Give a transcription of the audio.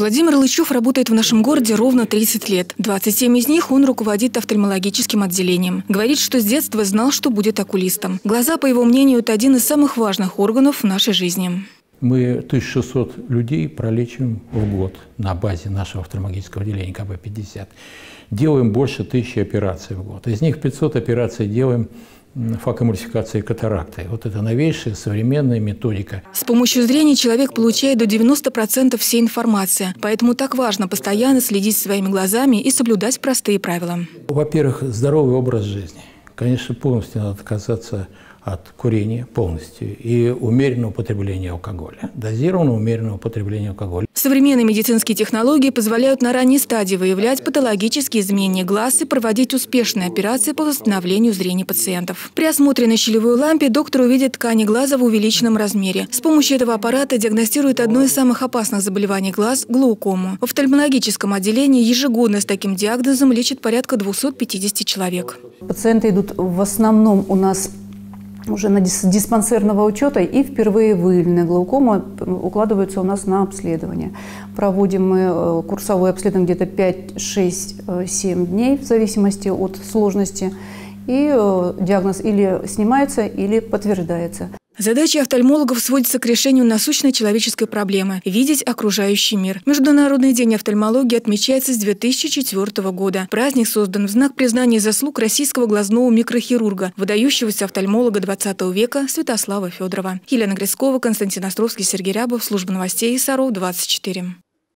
Владимир Лычев работает в нашем городе ровно 30 лет. 27 из них он руководит офтальмологическим отделением. Говорит, что с детства знал, что будет окулистом. Глаза, по его мнению, это один из самых важных органов в нашей жизни. Мы 1600 людей пролечиваем в год на базе нашего офтальмологического отделения КБ-50. Делаем больше 1000 операций в год. Из них 500 операций делаем факоэмульсификации катаракты. Вот это новейшая современная методика. С помощью зрения человек получает до 90% всей информации. Поэтому так важно постоянно следить своими глазами и соблюдать простые правила. Во-первых, здоровый образ жизни. Конечно, полностью надо отказаться от курения полностью и умеренного употребления алкоголя. Дозированного умеренного употребления алкоголя. Современные медицинские технологии позволяют на ранней стадии выявлять патологические изменения глаз и проводить успешные операции по восстановлению зрения пациентов. При осмотре на щелевой лампе доктор увидит ткани глаза в увеличенном размере. С помощью этого аппарата диагностирует одно из самых опасных заболеваний глаз – глаукому. В офтальмологическом отделении ежегодно с таким диагнозом лечат порядка 250 человек. Пациенты идут в основном у нас уже на диспансерного учета и впервые выявленная глаукома укладываются у нас на обследование. Проводим мы курсовое обследование где-то 5, 6, 7 дней в зависимости от сложности. И диагноз или снимается, или подтверждается. Задача офтальмологов сводится к решению насущной человеческой проблемы – видеть окружающий мир. Международный день офтальмологии отмечается с 2004 года. Праздник создан в знак признания заслуг российского глазного микрохирурга, выдающегося офтальмолога 20 века Святослава Федорова. Елена Грицкова, Константин Островский, Сергей Рябов. Служба новостей САРО 24.